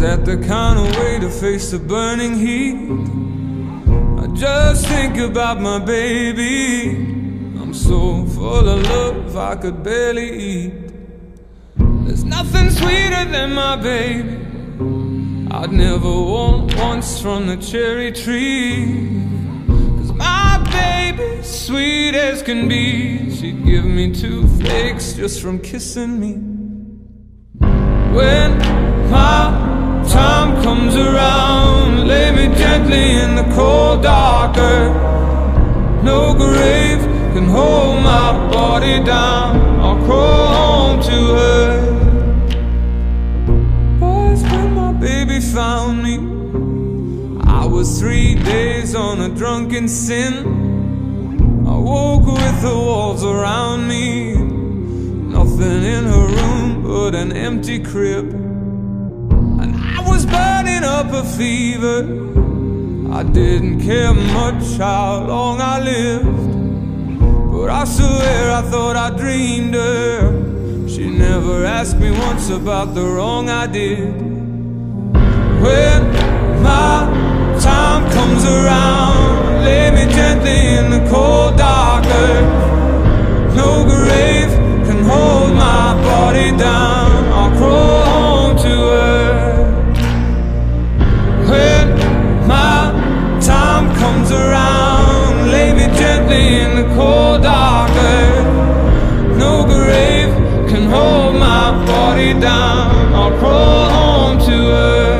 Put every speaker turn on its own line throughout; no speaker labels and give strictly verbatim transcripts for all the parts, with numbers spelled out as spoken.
that the kind of way to face the burning heat? I just think about my baby. I'm so full of love I could barely eat. There's nothing sweeter than my baby. I'd never want once from the cherry tree. Cause my baby's sweet as can be. She'd give me toothaches just from kissing me. When my time comes around, lay me gently in the cold dark earth. No grave can hold my body down. I'll crawl home to her. Boys, when my baby found me, I was three days on a drunken sin. I woke with the walls around me, nothing in her room but an empty crib. And I was burning up a fever. I didn't care much how long I lived, but I swear I thought I dreamed her. She never asked me once about the wrong I did. When my time comes around, lay me gently in the cold dark earth. No grave can hold my body down. I'll crawl home to her. When my time comes around, lay me gently in the cold dark earth. No grave can hold my body down. I'll crawl home to her.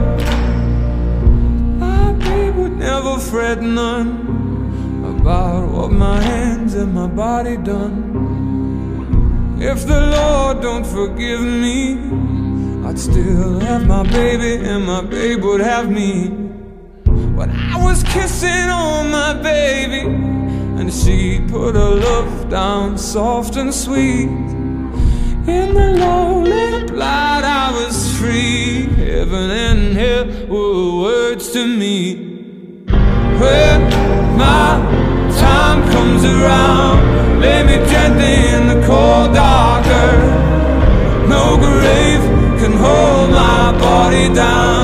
My babe would never fret none about what my hands and my body done. If the Lord don't forgive me, I'd still have my baby and my babe would have me. When I was kissing on my baby, and she'd put her love down soft and sweet. In the lonely light I was free. Heaven and hell were words to me. When my time comes around, lay me gently in the cold dark earth. No grave can hold my body down.